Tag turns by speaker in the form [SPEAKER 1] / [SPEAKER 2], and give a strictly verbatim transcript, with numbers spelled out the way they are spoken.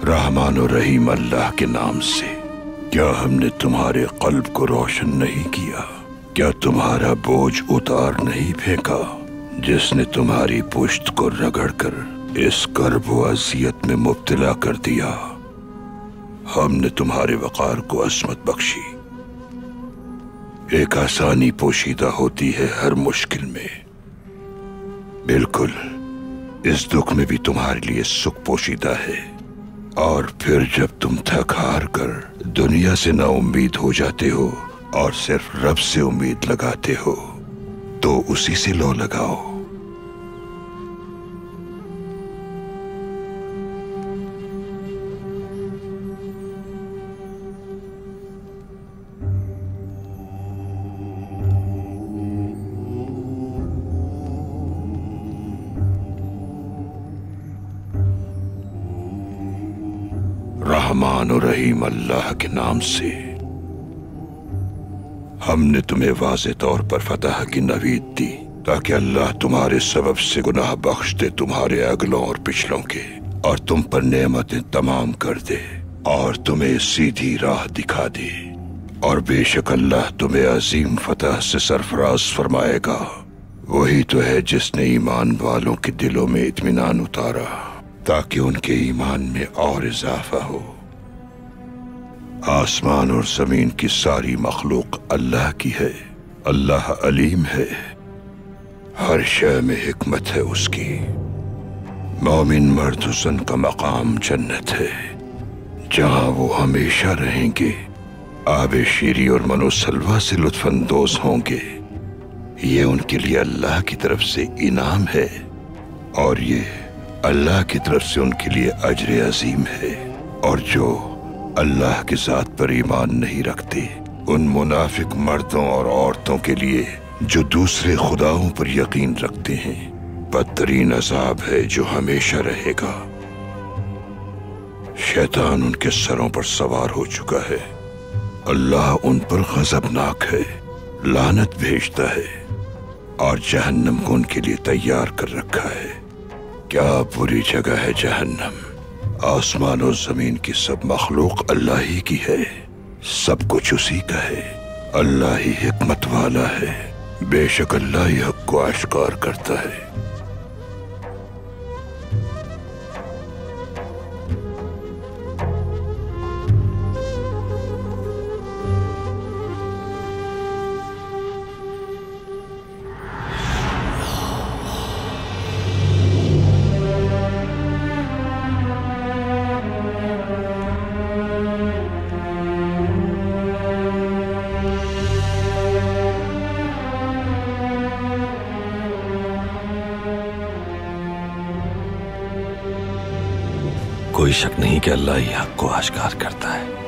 [SPEAKER 1] रहमान और रहीम अल्लाह के नाम से। क्या हमने तुम्हारे कल्ब को रोशन नहीं किया? क्या तुम्हारा बोझ उतार नहीं फेंका? जिसने तुम्हारी पुश्त को रगड़कर इस कर्ब व अज़ियत में मुब्तला कर दिया। हमने तुम्हारे वक़ार को अस्मत बख्शी। एक आसानी पोशीदा होती है हर मुश्किल में। बिल्कुल इस दुख में भी तुम्हारे लिए सुख पोशीदा है। और फिर जब तुम थक हार कर दुनिया से ना उम्मीद हो जाते हो और सिर्फ रब से उम्मीद लगाते हो, तो उसी से लो लगाओ। रहमान और रहीम अल्लाह के नाम से। हमने तुम्हें वाज़े तौर पर फतह की नवीद दी ताकि अल्लाह तुम्हारे सबब से गुनाह बख्श दे तुम्हारे अगलों और पिछलों के, और तुम पर नेमतें तमाम कर दे और तुम्हें सीधी राह दिखा दे। और बेशक अल्लाह तुम्हें अजीम फतह से सरफराज फरमाएगा। वही तो है जिसने ईमान वालों के दिलों में इत्मीनान उतारा ताकि उनके ईमान में और इजाफा हो। आसमान और जमीन की सारी मखलूक अल्लाह की है। अल्लाह अलीम है, हर शय में हिकमत है उसकी। मोमिन मर्द हुस्न का मकाम जन्नत है, जहां वो हमेशा रहेंगे। आबे शीरी और मनोसलवा से लुत्फानंदोज होंगे। ये उनके लिए अल्लाह की तरफ से इनाम है, और ये अल्लाह की तरफ से उनके लिए अजर अजीम है। और जो अल्लाह के ज़ात पर ईमान नहीं रखते, उन मुनाफिक मर्दों और औरतों के लिए जो दूसरे खुदाओं पर यकीन रखते हैं, बदतरीन अज़ाब है जो हमेशा रहेगा। शैतान उनके सरों पर सवार हो चुका है। अल्लाह उन पर गज़बनाक है, लानत भेजता है, और जहन्नम को उनके लिए तैयार कर रखा है। क्या बुरी जगह है जहन्नम। आसमान और जमीन की सब मखलूक अल्लाह ही की है, सब कुछ उसी का है। अल्लाह ही हिकमत वाला है। बेशक अल्लाह ही हक को आश्कार करता है।
[SPEAKER 2] कोई शक नहीं कि अल्लाह ही हक को आश्कार करता है।